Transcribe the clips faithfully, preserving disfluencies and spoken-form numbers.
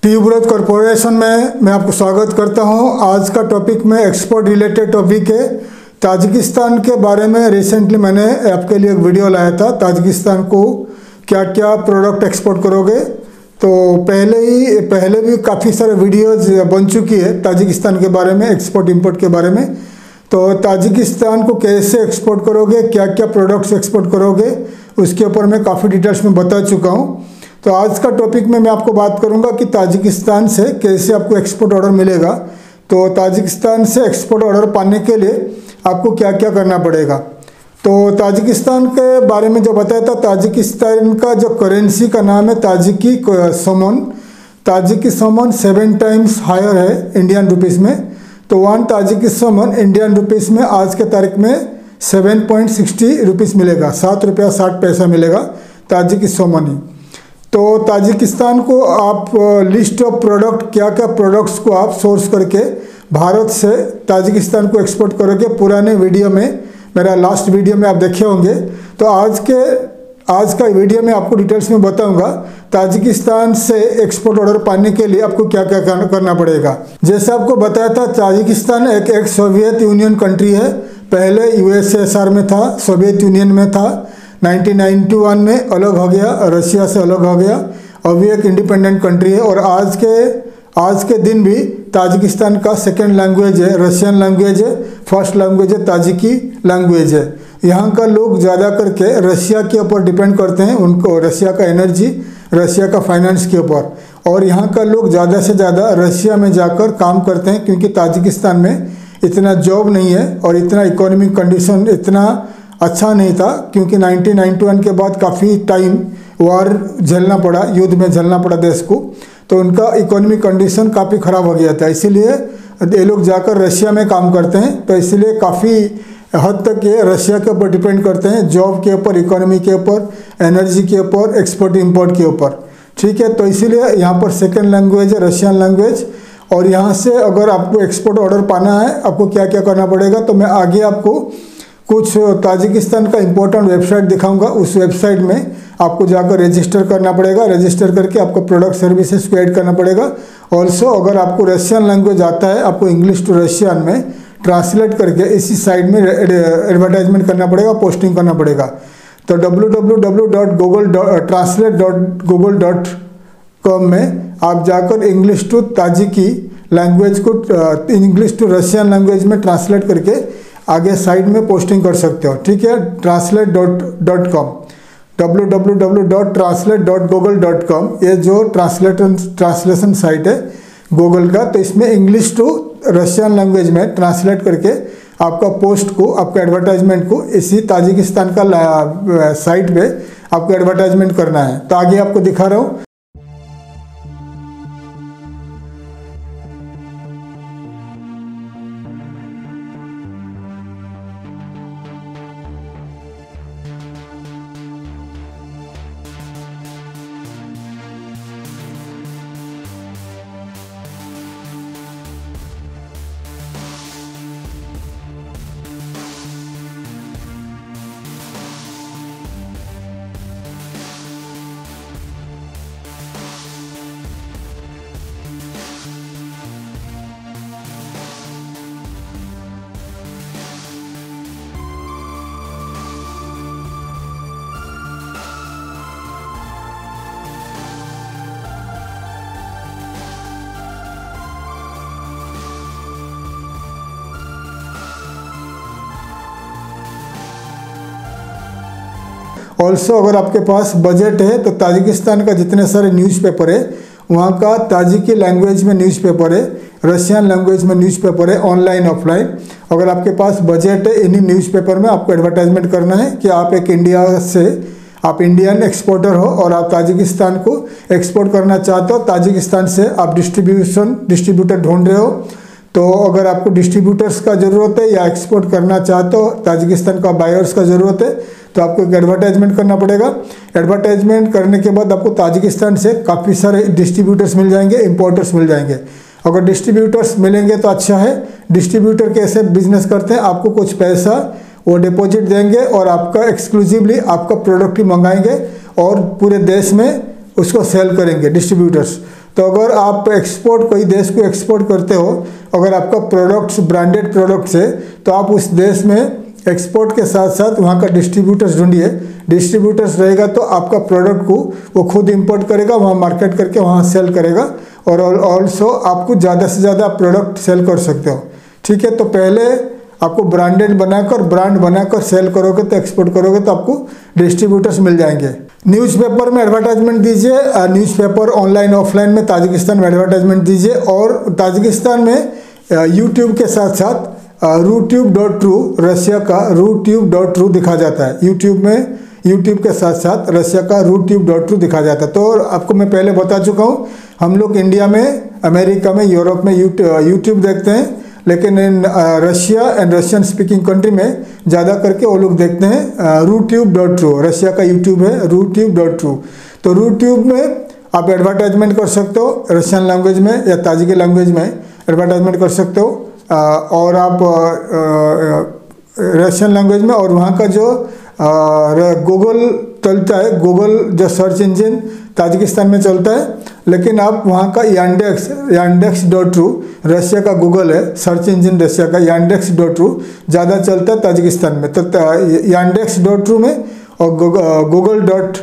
Tuberose corporation में मैं आपको स्वागत करता हूं। आज का टॉपिक में एक्सपोर्ट रिलेटेड टॉपिक है। ताजिकिस्तान के बारे में रिसेंटली मैंने आपके लिए एक वीडियो लाया था। ताजिकिस्तान को क्या क्या प्रोडक्ट एक्सपोर्ट करोगे, तो पहले ही पहले भी काफ़ी सारे वीडियोज बन चुकी है ताजिकिस्तान के बारे में, एक्सपोर्ट इंपोर्ट के बारे में। तो ताजिकिस्तान को कैसे एक्सपोर्ट करोगे, क्या क्या प्रोडक्ट्स एक्सपोर्ट करोगे, उसके ऊपर मैं काफ़ी डिटेल्स में बता चुका हूँ। तो आज का टॉपिक में मैं आपको बात करूंगा कि ताजिकिस्तान से कैसे आपको एक्सपोर्ट ऑर्डर मिलेगा। तो ताजिकिस्तान से एक्सपोर्ट ऑर्डर पाने के लिए आपको क्या क्या करना पड़ेगा। तो ताजिकिस्तान के बारे में जो बताया था, ताजिकिस्तान का जो करेंसी का नाम है Tajiki somoni. Tajiki somoni seven times higher है इंडियन रुपीज़ में। तो one Tajiki somoni Indian rupees में आज के तारीख में सेवन पॉइंट सिक्सटी रुपीज़ मिलेगा, सात रुपया साठ पैसा मिलेगा ताजिकी सोमन ही। तो ताजिकिस्तान को आप लिस्ट ऑफ प्रोडक्ट, क्या क्या प्रोडक्ट्स को आप सोर्स करके भारत से ताजिकिस्तान को एक्सपोर्ट करोगे, पुराने वीडियो में, मेरा लास्ट वीडियो में आप देखे होंगे। तो आज के आज का वीडियो में आपको डिटेल्स में बताऊंगा ताजिकिस्तान से एक्सपोर्ट ऑर्डर पाने के लिए आपको क्या क्या करना पड़ेगा। जैसे आपको बताया था, ताजिकिस्तान एक एक सोवियत यूनियन कंट्री है। पहले यूएसएसआर में था, सोवियत यूनियन में था। नाइनटीन नाइंटी वन में अलग हो गया, रशिया से अलग हो गया। अभी एक इंडिपेंडेंट कंट्री है। और आज के आज के दिन भी ताजिकिस्तान का सेकेंड लैंग्वेज है रशियन लैंग्वेज है, फर्स्ट लैंग्वेज है ताजिकी लैंग्वेज है। यहाँ का लोग ज़्यादा करके रशिया के ऊपर डिपेंड करते हैं, उनको रशिया का एनर्जी, रशिया का फाइनेंस के ऊपर। और यहाँ का लोग ज़्यादा से ज़्यादा रशिया में जाकर काम करते हैं, क्योंकि ताजिकिस्तान में इतना जॉब नहीं है और इतना इकोनॉमिक कंडीशन इतना अच्छा नहीं था, क्योंकि नाइनटीन नाइंटी वन के बाद काफ़ी टाइम वार झेलना पड़ा, युद्ध में झेलना पड़ा देश को। तो उनका इकोनॉमिक कंडीशन काफ़ी ख़राब हो गया था, इसीलिए ये लोग जाकर रशिया में काम करते हैं। तो इसलिए काफ़ी हद तक ये रशिया के ऊपर डिपेंड करते हैं, जॉब के ऊपर, इकोनॉमी के ऊपर, एनर्जी के ऊपर, एक्सपोर्ट इंपोर्ट के ऊपर। ठीक है, तो इसीलिए यहाँ पर सेकेंड लैंग्वेज है रशियन लैंग्वेज। और यहाँ से अगर आपको एक्सपोर्ट ऑर्डर पाना है, आपको क्या क्या करना पड़ेगा, तो मैं आगे आपको कुछ ताजिकिस्तान का इम्पोर्टेंट वेबसाइट दिखाऊंगा। उस वेबसाइट में आपको जाकर रजिस्टर करना पड़ेगा। रजिस्टर करके आपको प्रोडक्ट सर्विसेज को ऐड करना पड़ेगा। ऑल्सो अगर आपको रशियन लैंग्वेज आता है, आपको इंग्लिश टू रशियन में ट्रांसलेट करके इसी साइट में एडवर्टाइजमेंट करना पड़ेगा, पोस्टिंग करना पड़ेगा। तो W W W dot Google translate dot Google dot com में आप जाकर इंग्लिश टू ताजिकी लैंग्वेज को इंग्लिश टू रशियन लैंग्वेज में ट्रांसलेट करके आगे साइड में पोस्टिंग कर सकते हो। ठीक है, translate dot dot com W W W dot translate dot Google dot com ये जो ट्रांसलेटर ट्रांसलेशन साइट है गूगल का, तो इसमें इंग्लिश टू रशियन लैंग्वेज में ट्रांसलेट करके आपका पोस्ट को, आपका एडवर्टाइजमेंट को इसी ताजिकिस्तान का साइट पे आपको एडवर्टाइजमेंट करना है। तो आगे आपको दिखा रहा हूँ। ऑल्सो अगर आपके पास बजट है तो ताजिकिस्तान का जितने सारे न्यूज़पेपर है वहाँ का ताजिकी लैंग्वेज में न्यूज़पेपर है, रशियन लैंग्वेज में न्यूज़पेपर है, ऑनलाइन ऑफलाइन। अगर आपके पास बजट है, इन्हीं न्यूज़पेपर में आपको एडवर्टाइजमेंट करना है कि आप एक इंडिया से, आप इंडियन एक्सपोर्टर हो और आप ताजिकिस्तान को एक्सपोर्ट करना चाहते हो। ताजिकिस्तान से आप डिस्ट्रीब्यूशन डिस्ट्रीब्यूटर ढूंढ रहे हो, तो अगर आपको डिस्ट्रीब्यूटर्स का ज़रूरत है या एक्सपोर्ट करना चाहते हो, ताजिकिस्तान का बायर्स का ज़रूरत है, तो आपको एक एडवर्टाइजमेंट करना पड़ेगा। एडवर्टाइजमेंट करने के बाद आपको ताजिकिस्तान से काफ़ी सारे डिस्ट्रीब्यूटर्स मिल जाएंगे, इंपोर्टर्स मिल जाएंगे। अगर डिस्ट्रीब्यूटर्स मिलेंगे तो अच्छा है। डिस्ट्रीब्यूटर कैसे बिजनेस करते हैं, आपको कुछ पैसा वो डिपॉजिट देंगे और आपका एक्सक्लूसिवली आपका प्रोडक्ट ही मंगाएंगे और पूरे देश में उसको सेल करेंगे डिस्ट्रीब्यूटर्स। तो अगर आप एक्सपोर्ट कोई देश को एक्सपोर्ट करते हो, अगर आपका प्रोडक्ट्स ब्रांडेड प्रोडक्ट्स है तो आप उस देश में एक्सपोर्ट के साथ साथ वहाँ का डिस्ट्रीब्यूटर्स ढूंढिए। डिस्ट्रीब्यूटर्स रहेगा तो आपका प्रोडक्ट को वो खुद इंपोर्ट करेगा, वहाँ मार्केट करके वहाँ सेल करेगा और ऑल्सो आपको ज़्यादा से ज़्यादा प्रोडक्ट सेल कर सकते हो। ठीक है, तो पहले आपको ब्रांडेड बनाकर ब्रांड बनाकर सेल करोगे तो एक्सपोर्ट करोगे तो आपको डिस्ट्रीब्यूटर्स मिल जाएंगे। न्यूज़पेपर में एडवर्टाइजमेंट दीजिए, न्यूज़पेपर ऑनलाइन ऑफलाइन में ताजिकिस्तान में एडवर्टाइजमेंट दीजिए। और ताजिकिस्तान में यूट्यूब के साथ साथ रूट्यूब डॉट ट्रू रशिया का रूट्यूब डॉट ट्रू दिखा जाता है। यूट्यूब में यूट्यूब के साथ साथ रशिया का रूट्यूब डॉट ट्रू दिखा जाता है। तो आपको मैं पहले बता चुका हूँ, हम लोग इंडिया में, अमेरिका में, यूरोप में यूट्यूब देखते हैं, लेकिन इन Russia and Russian speaking country में ज़्यादा करके वो लोग देखते हैं रूट्यूब डॉट ट्रू। रशिया का यूट्यूब है रूट्यूब डॉट ट्रू। तो रूट्यूब में आप एडवर्टाइजमेंट कर सकते हो, रशियन लैंग्वेज में या ताजिकी लैंग्वेज में एडवर्टाइजमेंट कर सकते हो। और आप रशियन लैंग्वेज में, और वहाँ का जो गूगल चलता है, गूगल जो सर्च इंजन ताजिकिस्तान में चलता है, लेकिन आप वहाँ का Yandex Yandex dot ru Russia का गूगल है, सर्च इंजन रशिया का यांडेक्स डॉट ट्रू ज़्यादा चलता है ताजिकिस्तान में। तो यांडेक्स डॉट ट्रू में और Google dot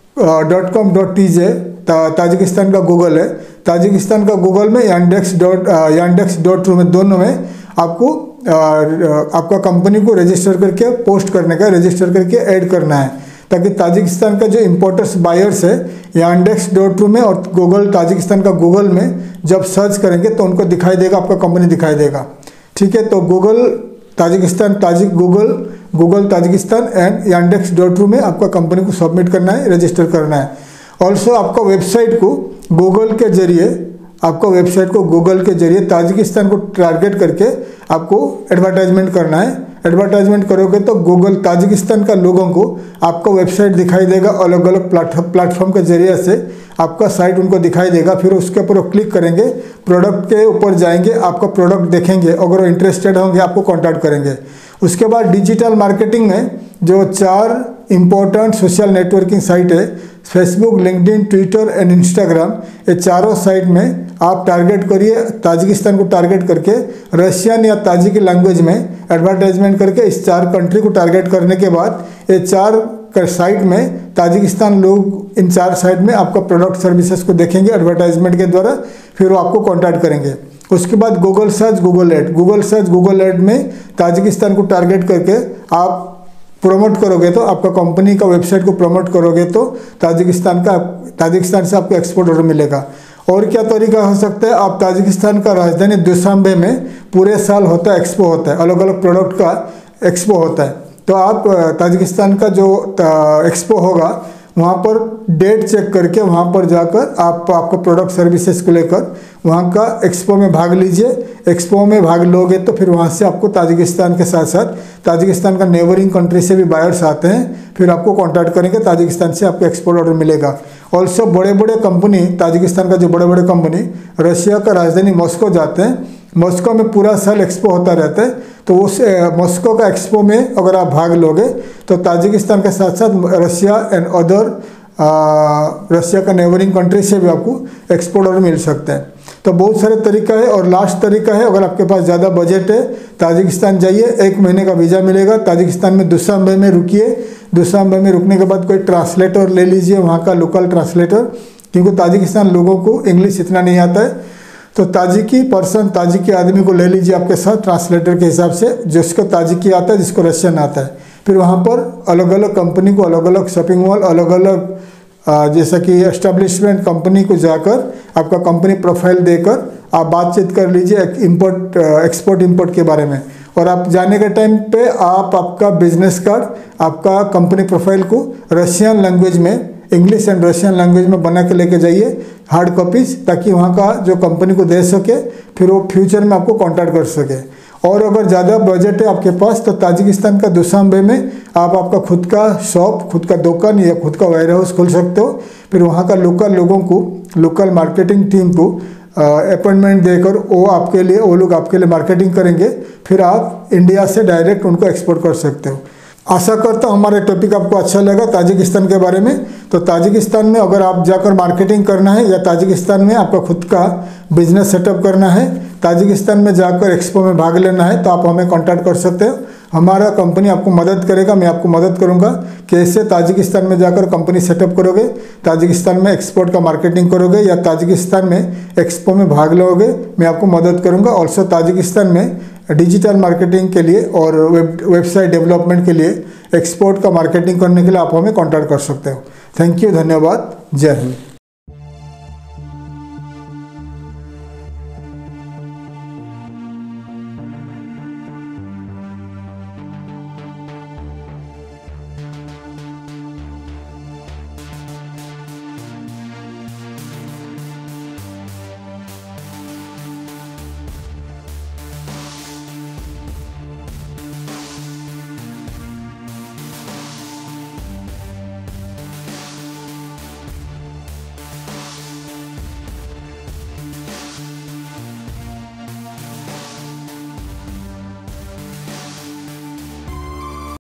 dot com dot T J Tajikistan का गूगल है। ताजिकिस्तान का गूगल में Yandex dot Yandex dot ru में, दोनों में आपको आ, आपका कंपनी को रजिस्टर करके पोस्ट करने का, रजिस्टर करके ऐड करना है, ताकि ताजिकिस्तान का जो इम्पोर्टर्स बायर्स है यांडेक्स डॉट ट्रू में और गूगल ताजिकिस्तान का गूगल में जब सर्च करेंगे तो उनको दिखाई देगा, आपका कंपनी दिखाई देगा। ठीक है, तो Google Tajikistan Tajik Google Google Tajikistan and Yandex dot ru में आपका कंपनी को सबमिट करना है, रजिस्टर करना है। ऑल्सो आपका वेबसाइट को गूगल के जरिए आपको वेबसाइट को गूगल के जरिए ताजिकिस्तान को टारगेट करके आपको एडवर्टाइजमेंट करना है। एडवर्टाइजमेंट करोगे तो गूगल ताजिकिस्तान का लोगों को आपका वेबसाइट दिखाई देगा, अलग अलग प्लेटफॉर्म के जरिए से आपका साइट उनको दिखाई देगा। फिर उसके ऊपर वो क्लिक करेंगे, प्रोडक्ट के ऊपर जाएंगे, आपका प्रोडक्ट देखेंगे, अगर वो इंटरेस्टेड होंगे आपको कॉन्टैक्ट करेंगे। उसके बाद डिजिटल मार्केटिंग में जो चार इम्पोर्टेंट सोशल नेटवर्किंग साइट है, Facebook, LinkedIn, Twitter and Instagram, ये चारों साइट में आप टारगेट करिए, ताजिकिस्तान को टारगेट करके रशियन या ताजिकी लैंग्वेज में एडवर्टाइजमेंट करके इस चार कंट्री को टारगेट करने के बाद ये चार साइट में ताजिकिस्तान लोग इन चार साइट में आपका प्रोडक्ट सर्विसेज को देखेंगे एडवर्टाइजमेंट के द्वारा, फिर वो आपको कॉन्टैक्ट करेंगे। उसके बाद Google search Google ad Google search Google ad में ताजिकिस्तान को टारगेट करके आप प्रमोट करोगे तो आपका कंपनी का वेबसाइट को प्रमोट करोगे तो ताजिकिस्तान का ताजिकिस्तान से आपको एक्सपोर्ट ऑर्डर मिलेगा। और क्या तरीका हो सकता है, आप ताजिकिस्तान का राजधानी दुशांबे में पूरे साल होता है एक्सपो होता है, अलग अलग प्रोडक्ट का एक्सपो होता है। तो आप ताजिकिस्तान का जो एक्सपो होगा वहाँ पर डेट चेक करके वहाँ पर जाकर आप आपका प्रोडक्ट सर्विसेज को लेकर वहाँ का एक्सपो में भाग लीजिए। एक्सपो में भाग लोगे तो फिर वहाँ से आपको ताजिकिस्तान के साथ साथ ताजिकिस्तान का नेबरिंग कंट्री से भी बायर्स आते हैं, फिर आपको कांटेक्ट करेंगे, ताजिकिस्तान से आपको एक्सपोर्ट ऑर्डर मिलेगा। ऑल्सो बड़े बड़े कंपनी, ताजिकिस्तान का जो बड़े बड़े कंपनी रशिया का राजधानी मॉस्को जाते हैं, मॉस्को में पूरा साल एक्सपो होता रहता है, तो उस मॉस्को का एक्सपो में अगर आप भाग लोगे तो ताजिकिस्तान के साथ साथ रशिया एंड अदर रशिया का नेबरिंग कंट्री से भी आपको एक्सपोर्ट ऑर्डर मिल सकता है। तो बहुत सारे तरीका है। और लास्ट तरीका है, अगर आपके पास ज़्यादा बजट है, ताजिकिस्तान जाइए, एक महीने का वीज़ा मिलेगा, ताजिकिस्तान में दुशांबे में रुकिए, दुशांबे में रुकने के बाद कोई ट्रांसलेटर ले लीजिए, वहाँ का लोकल ट्रांसलेटर, क्योंकि ताजिकिस्तान लोगों को इंग्लिश इतना नहीं आता है, तो ताजिकी पर्सन ताजिकी आदमी को ले लीजिए आपके साथ ट्रांसलेटर के हिसाब से, जिसको ताजिकी आता है, जिसको रशियन आता है। फिर वहाँ पर अलग अलग कंपनी को, अलग अलग शॉपिंग मॉल, अलग अलग जैसा कि एस्टेब्लिशमेंट कंपनी को जाकर आपका कंपनी प्रोफाइल देकर आप बातचीत कर लीजिए इंपोर्ट एक्सपोर्ट इंपोर्ट के बारे में। और आप जाने के टाइम पे आप आपका बिजनेस कार्ड, आपका कंपनी प्रोफाइल को रशियन लैंग्वेज में, इंग्लिश एंड रशियन लैंग्वेज में बना के लेके जाइए हार्ड कॉपीज, ताकि वहाँ का जो कंपनी को दे सके, फिर वो फ्यूचर में आपको कांटेक्ट कर सके। और अगर ज़्यादा बजट है आपके पास तो ताजिकिस्तान का दुशांबे में आप आपका खुद का शॉप, खुद का दुकान या खुद का वेयर हाउस खोल सकते हो। फिर वहाँ का लोकल लोगों को, लोकल मार्केटिंग टीम को अपॉइंटमेंट देकर वो आपके लिए वो लोग आपके लिए मार्केटिंग करेंगे, फिर आप इंडिया से डायरेक्ट उनको एक्सपोर्ट कर सकते हो। आशा करता हूँ हमारे टॉपिक आपको अच्छा लगा ताजिकिस्तान के बारे में। तो ताजिकिस्तान में अगर आप जाकर मार्केटिंग करना है या ताजिकिस्तान में आपका खुद का बिजनेस सेटअप करना है, ताजिकिस्तान में जाकर एक्सपो में भाग लेना है, तो आप हमें कांटेक्ट कर सकते हो। हमारा कंपनी आपको मदद करेगा, मैं आपको मदद करूंगा कैसे ताजिकिस्तान में जाकर कंपनी सेटअप करोगे, ताजिकिस्तान में एक्सपोर्ट का मार्केटिंग करोगे या ताजिकिस्तान में एक्सपो में भाग लोगे, मैं आपको मदद करूंगा। ऑल्सो ताजिकिस्तान में डिजिटल मार्केटिंग के लिए और वेब वेबसाइट डेवलपमेंट के लिए, एक्सपोर्ट का मार्केटिंग करने के लिए आप हमें कॉन्टैक्ट कर सकते हो। थैंक यू, धन्यवाद, जय हिंद।